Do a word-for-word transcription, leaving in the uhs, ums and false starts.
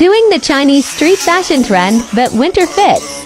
Doing the Chinese street fashion trend, but winter fit.